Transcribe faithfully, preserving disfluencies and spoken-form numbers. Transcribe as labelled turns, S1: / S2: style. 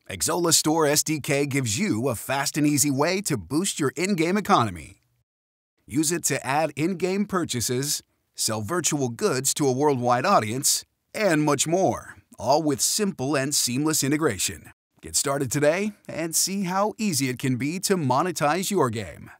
S1: Xsolla Store S D K gives you a fast and easy way to boost your in-game economy. Use it to add in-game purchases, sell virtual goods to a worldwide audience, and much more, all with simple and seamless integration. Get started today and see how easy it can be to monetize your game.